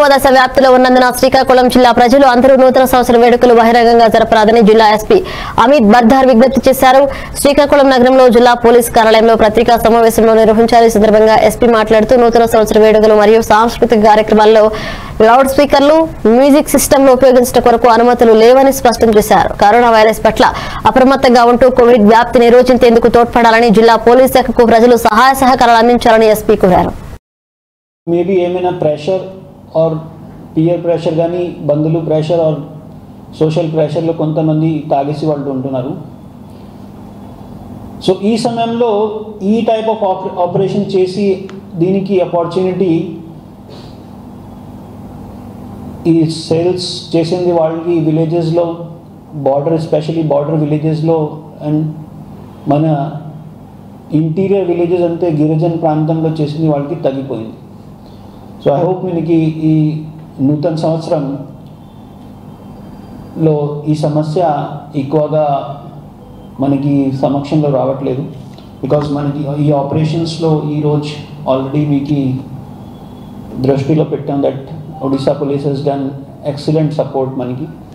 దశ వ్యాప్తిలో ఉన్నందున శ్రీకాకుళం జిల్లా ప్రజలు అందరూ నూతన సంవత్సర వేడుకలు బహిరంగంగా జరపరాదని జిల్లా ఎస్పీ అమిత్ బర్ధార్ విజ్ఞప్తి చేశారు. శ్రీకాకుళం నగరంలో జిల్లా పోలీస్ కార్యాలయంలో పత్రికా సమావేశంలో నిర్వహించారు. ఈ సందర్భంగా ఎస్పీ మాట్లాడుతూ నూతన సంవత్సర వేడుకలు మరియు సాంస్కృతిక కార్యక్రమాల్లో లౌడ్ స్పీకర్లు, మ్యూజిక్ సిస్టమ్లు ఉపయోగించడం కొరకు అనుమతులు లేవని స్పష్టం చేశారు. కరోనా వైరస్ పట్ల అప్రమత్తంగా ఉంటూ కోవిడ్ వ్యాప్తి నిరోధించేందుకు తోడ్పడాలని జిల్లా పోలీస్ శాఖకు ప్రజలు సహాయ సహకారాలు అందించాలని ఎస్పీ కోరారు. మేబీ ఏమైనా ప్రెషర్ और పియర్ ప్రెషర్ కానీ బంధువులు ప్రెషర్ और సోషల్ ప్రెషర్లో కొంతమంది తాగేసి వాళ్ళు ఉంటున్నారు. సో ఈ సమయంలో ఈ టైప్ ఆఫ్ ఆపరేషన్ చేసి దీనికి ఆపర్చునిటీ ఈ సేల్స్ చేసింది వాళ్ళకి విలేజెస్లో బార్డర్ ఎస్పెషల్లీ బార్డర్ విలేజెస్లో అండ్ మన ఇంటీరియర్ విలేజెస్ అంతే గిరిజన ప్రాంతంలో చేసింది వాళ్ళకి తగ్గిపోయింది. సో ఐ హోప్ మనకి ఈ నూతన సంవత్సరంలో ఈ సమస్య ఎక్కువగా మనకి సమక్షంలో రావట్లేదు. బికాజ్ మనకి ఈ ఆపరేషన్స్లో ఈరోజు ఆల్రెడీ మీకు దృష్టిలో పెట్టాం that Odisha police has done excellent support మనకి.